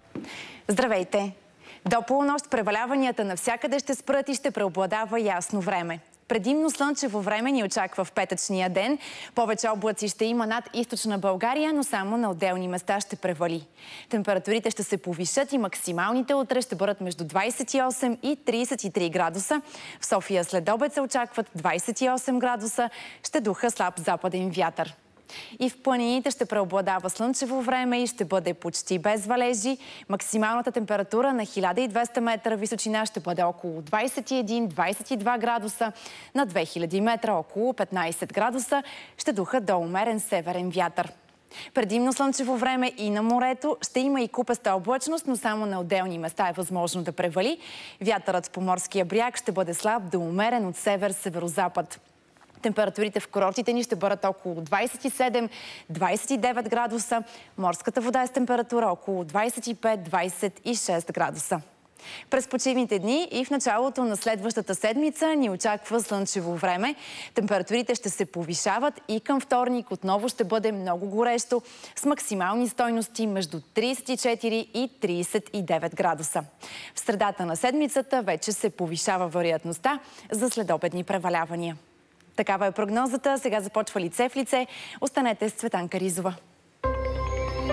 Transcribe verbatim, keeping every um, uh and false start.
Здравейте! До полунощ преваляванията навсякъде ще спрат и ще преобладава ясно време. Предимно слънчево време ни очаква в петъчния ден. Повече облаци ще има над източна България, но само на отделни места ще превали. Температурите ще се повишат и максималните утре ще бъдат между двадесет и осем и тридесет и три градуса. В София след обед се очакват двадесет и осем градуса, ще духа слаб западен вятър. И в планините ще преобладава слънчево време и ще бъде почти без валежи. Максималната температура на хиляда и двеста метра височина ще бъде около двадесет и един до двадесет и два градуса. На две хиляди метра около петнадесет градуса ще духа до умерен северен вятър. Предимно слънчево време и на морето. Ще има и купеста облачност, но само на отделни места е възможно да превали. Вятърът по морския бряг ще бъде слаб до умерен от север-северозапад. Температурите в курортите ни ще бъдат около двадесет и седем до двадесет и девет градуса. Морската вода е с температура около двадесет и пет до двадесет и шест градуса. През почивните дни и в началото на следващата седмица ни очаква слънчево време. Температурите ще се повишават и към вторник отново ще бъде много горещо с максимални стойности между тридесет и четири и тридесет и девет градуса. В средата на седмицата вече се повишава вероятността за следобедни превалявания. Такава е прогнозата. Сега започва лице в лице. Останете с Цветанка Ризова.